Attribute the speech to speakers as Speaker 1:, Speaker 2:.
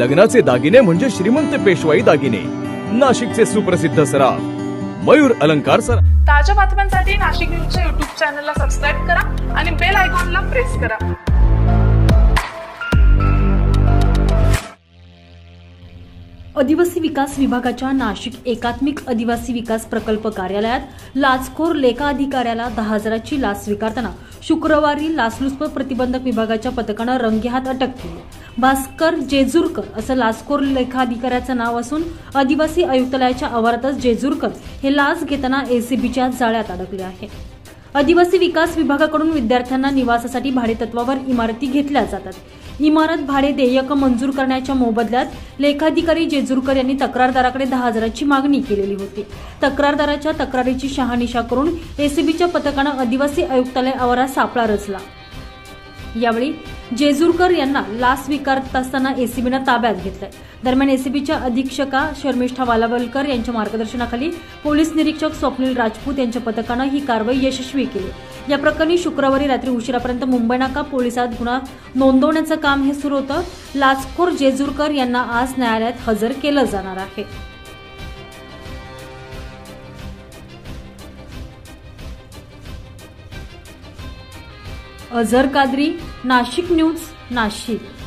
Speaker 1: लग्नाचे दागिने म्हणजे श्रीमंत पेशवाई दागिने, नाशिकचे सुप्रसिद्ध सराफ मयूर अलंकार सराफ।
Speaker 2: ताज्या बातम्यांसाठी नाशिक न्यूजच्या YouTube चॅनलला सबस्क्राइब करा आणि बेल आयकॉनला प्रेस करा।
Speaker 3: आदिवासी विकास विभागाच्या नाशिक एकात्मिक आदिवासी विकास प्रकल्प कार्यालयात लाचखोर लेखा अधिकाऱ्याला 10,000ची लाच स्वीकारताना शुक्रवारी लाचलुचपत प्रतिबंधक विभागाच्या पथकाने रंगेहात अटक केली। भास्कर जेजुरकर असं लाचखोर लेखा अधिकाऱ्याचं नाव असून आदिवासी आयुक्तालयाच्या आवारातच जेजुरकर हे लाच घेताना एसीबीच्या जाळ्यात अडकले आहे। आदिवासी विकास विभागाकडून विद्यार्थ्यांना निवासासाठी भाडेतत्वावर इमारती घेतल्या जातात। इमारत भाडे देयक मंजूर करण्याच्या मोबदल्यात लेखाधिकारी जेजुरकर यांनी तक्रारदाराकडे 10,000ची मागणी केलेली होती। तक्रारदाराच्या तक्रारीची शहानिशा करून एसीबीच्या पथकाने आदिवासी आयुक्तालय आवारात सापळा रचला। यावेळी जेजुरकर यांना लाच स्वीकारत असताना एसीबीने ताब्यात घेतले। दरम्यान एसीबीच्या अधीक्षका शर्मिष्ठा वालावलकर यांच्या मार्गदर्शनाखाली पोलीस निरीक्षक स्वप्नील राजपूत यांच्या पथकाने ही कारवाई यशस्वी केली। या प्रकरणी शुक्रवारी रात्री उशिरापर्यंत मुंबई नाका पोलिसात गुन्हा नोंदवण्याचं काम हे सुरू होतं। लाचखोर जेजुरकर यांना आज न्यायालयात हजर केलं जाणार आहे। अझर कादरी, नाशिक न्यूज, नाशिक।